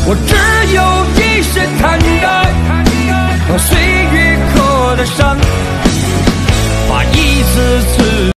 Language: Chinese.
我只有一身坦荡，岁月刻的伤。